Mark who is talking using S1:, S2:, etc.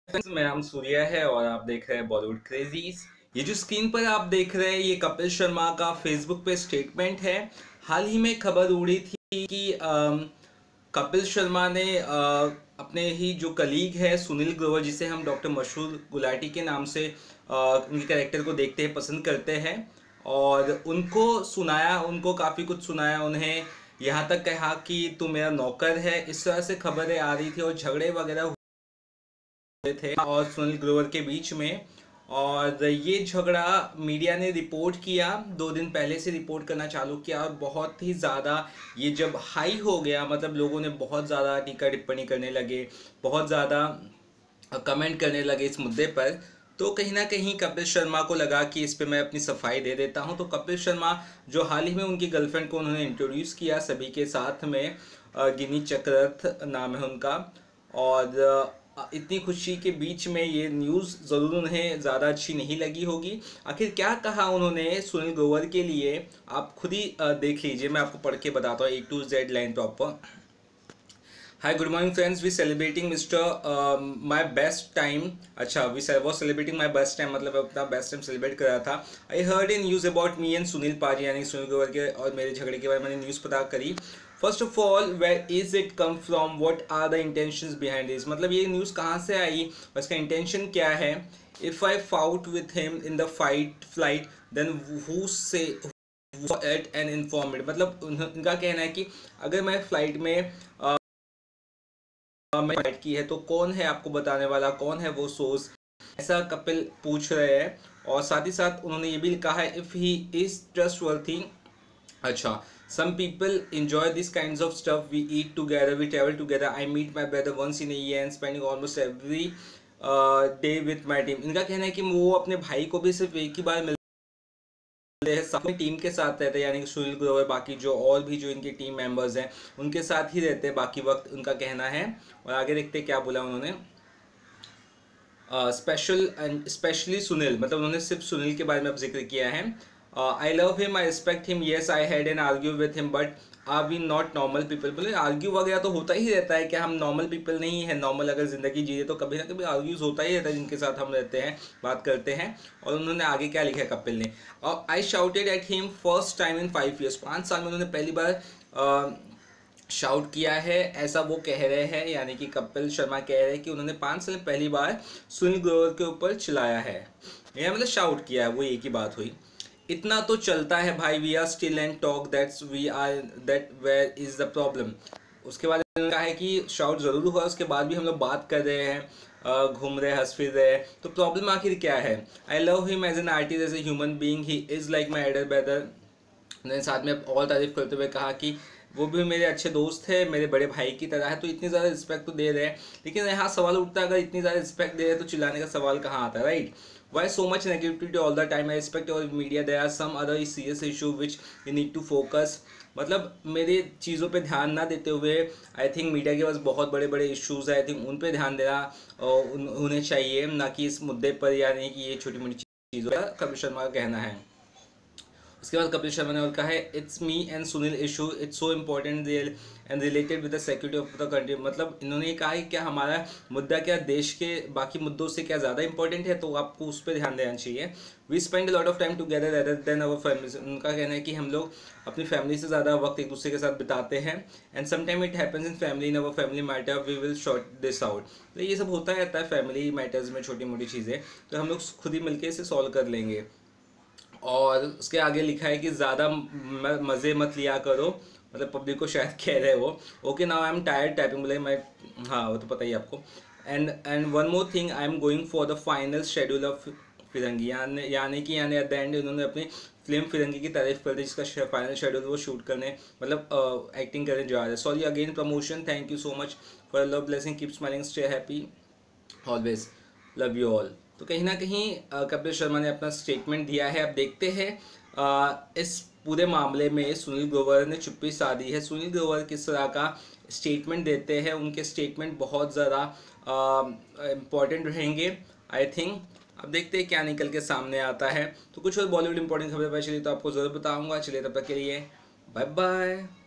S1: मेरा नाम सूर्या है और आप देख रहे हैं बॉलीवुड क्रेजीज। ये जो स्क्रीन पर आप देख रहे हैं ये कपिल शर्मा का फेसबुक पे स्टेटमेंट है। हाल ही में खबर उड़ी थी कि कपिल शर्मा ने अपने ही जो कलीग है सुनील ग्रोवर, जिसे हम डॉक्टर मशहूर गुलाटी के नाम से उनके कैरेक्टर को देखते हैं, पसंद करते हैं, और उनको काफ़ी कुछ सुनाया। उन्हें यहाँ तक कहा कि तू मेरा नौकर है, इस तरह से खबरें आ रही थी और झगड़े वगैरह थे और सुनील ग्रोवर के बीच में। और ये झगड़ा मीडिया ने रिपोर्ट किया, 2 दिन पहले से रिपोर्ट करना चालू किया, और बहुत ही ज़्यादा ये जब हाई हो गया, मतलब लोगों ने बहुत ज़्यादा टीका टिप्पणी करने लगे, बहुत ज़्यादा कमेंट करने लगे इस मुद्दे पर। तो कहीं ना कहीं कपिल शर्मा को लगा कि इस पे मैं अपनी सफाई दे देता हूं। तो कपिल शर्मा जो हाल ही में उनकी गर्लफ्रेंड को उन्होंने इंट्रोड्यूस किया सभी के साथ में, गिनी चक्रवर्ती नाम है उनका। और इतनी खुशी के बीच में ये न्यूज़ ज़रूर उन्हें ज़्यादा अच्छी नहीं लगी होगी। आखिर क्या कहा उन्होंने सुनील ग्रोवर के लिए, आप खुद ही देख लीजिए। मैं आपको पढ़ के बताता हूँ A to Z line proper. Hi, good morning, friends. We celebrating Mr. My best time. अच्छा, was celebrating my best time, मतलब अपना बेस्ट टाइम सेलिब्रेट कर रहा था। I heard in news about me and Sunil पाजी, यानी सुनील ग्रोवर के और मेरे झगड़े के बारे में मैंने न्यूज़ पता करी। First of all, where is it come from? What are the intentions behind this? मतलब ये न्यूज़ कहाँ से आई और इसका इंटेंशन क्या है? If I fought with him in the flight, then who say it and inform it? मतलब उनका कहना है कि अगर मैं फ्लाइट में मैं फाइट की है तो कौन है आपको बताने वाला, कौन है वो सोर्स, ऐसा कपिल पूछ रहे हैं। और साथ ही साथ उन्होंने ये भी लिखा है इफ ही इज ट्रस्टवर्थी। अच्छा, some people enjoy these kinds of stuff, we eat together, we travel together, I meet my brother once in a year and spending almost every day with my team। इनका कहना है कि वो अपने भाई को भी सिर्फ एक ही बार मिलते हैं, अपनी टीम के साथ रहते हैं, यानी कि सुनील ग्रोवर, बाकी जो और भी जो इनके टीम मेंबर्स हैं उनके साथ ही रहते हैं बाकी वक्त, उनका कहना है। और आगे देखते हैं क्या बोला उन्होंने। स्पेशल एंड स्पेशली सुनील, मतलब उन्होंने सिर्फ सुनील के बारे में अब जिक्र किया है। I love him, I respect him, yes I had an argue with him, but are we not normal people. बोले आर्ग्यू वगैरह तो होता ही रहता है, क्या हम नॉर्मल पीपल नहीं है? नॉर्मल अगर ज़िंदगी जिए तो कभी ना कभी आर्ग्यूज होता ही रहता है जिनके साथ हम रहते हैं, बात करते हैं। और उन्होंने आगे क्या लिखा है कपिल ने, और I shouted at him first time in 5 years, 5 साल में उन्होंने पहली बार शाउट किया है, ऐसा वो कह रहे हैं। यानी कि कपिल शर्मा कह रहे हैं कि उन्होंने 5 साल में पहली बार सुनील ग्रोवर के ऊपर चिल्लाया है, या मतलब शाउट किया है, वो एक ही बात हुई। इतना तो चलता है भाई, we are still and talk, that's we are that where is the problem. उसके बाद उन्होंने कहा है कि शाउट ज़रूर हुआ, उसके बाद भी हम लोग बात कर रहे हैं, घूम रहे, हंस फिर रहे, तो प्रॉब्लम आखिर क्या है? I love him as an artist, as a human being, he is like my elder brother. उन्होंने साथ में और तारीफ करते हुए कहा कि वो भी मेरे अच्छे दोस्त है, मेरे बड़े भाई की तरह है। तो इतनी ज़्यादा रिस्पेक्ट तो दे रहे हैं, लेकिन यहाँ सवाल उठता है अगर इतनी ज़्यादा रिस्पेक्ट दे रहे हैं तो चिल्लाने का सवाल कहाँ आता है, right? Why so much negativity all the time? I respect your media. There are some other serious issue which you need to focus. मतलब मेरे चीज़ों पे ध्यान ना देते हुए आई थिंक मीडिया के पास बहुत बड़े बड़े इश्यूज़ है, आई थिंक उन पे ध्यान देना उन्हें चाहिए, ना कि इस मुद्दे पर, यानी कि ये छोटी मोटी चीज़ों का कपिल शर्मा का कहना है। उसके बाद कपिल शर्मा ने और कहा है it's me and Sunil issue, it's so important and related with the security of the country. मतलब इन्होंने ये कहा है क्या हमारा मुद्दा क्या देश के बाकी मुद्दों से क्या ज़्यादा इंपॉर्टेंट है, तो आपको उस पर ध्यान देना चाहिए। We spend a lot of time together rather than our family. उनका कहना है कि हम लोग अपनी फैमिली से ज़्यादा वक्त एक दूसरे के साथ बिताते हैं, and sometime it happens in family, in our family matter, we will short this out. तो ये सब होता रहता है फैमिली मैटर्स में, छोटी मोटी चीज़ें, तो हम लोग खुद ही मिलकर इसे सॉल्व कर लेंगे। और उसके आगे लिखा है कि ज़्यादा मज़े मत लिया करो, मतलब पब्लिक को शायद कह रहे हो। Okay now I am tired typing, बोले मैं, हाँ वो तो पता ही आपको। And one more thing, I am going for the final schedule of Firangi, यानी एट द एंड उन्होंने अपनी फिल्म फिरंगी की तारीफ कर दी, जिसका फाइनल शेड्यूल वो शूट करने, मतलब एक्टिंग करने जा रहे हैं। Sorry again promotion, thank you so much for love blessing, keep smiling, stay happy always, love you all. तो कहीं ना कहीं कपिल शर्मा ने अपना स्टेटमेंट दिया है। अब देखते हैं इस पूरे मामले में सुनील ग्रोवर ने चुप्पी साधी है, सुनील ग्रोवर किस तरह का स्टेटमेंट देते हैं। उनके स्टेटमेंट बहुत ज़्यादा इम्पॉर्टेंट रहेंगे आई थिंक। अब देखते हैं क्या निकल के सामने आता है। तो कुछ और बॉलीवुड इंपॉर्टेंट खबरें पता चली तो आपको ज़रूर बताऊँगा। चलिए तब तक के लिए बाय बाय।